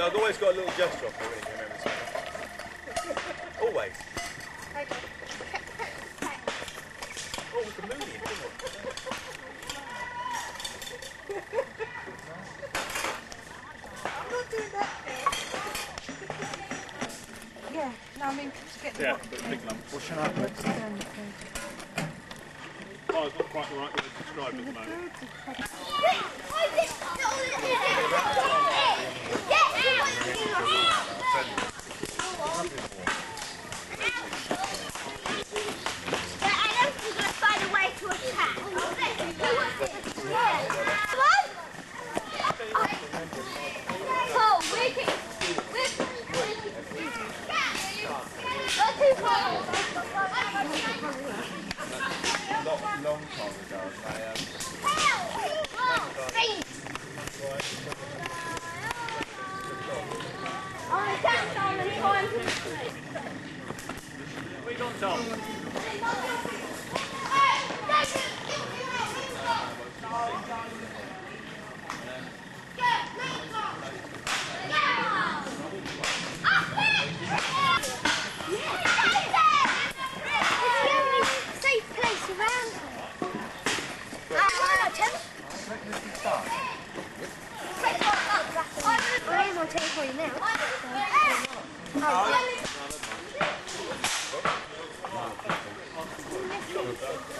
I've always got a little gesture off when you remember something. Always. Oh, it's a million, isn't it? I'm not doing that bit. Yeah, no, I mean, to get the big lump. What should I put? Oh, it's not quite the right way to describe it at the moment. Long time ago, We got Tom. I'll take it for you now. Oh,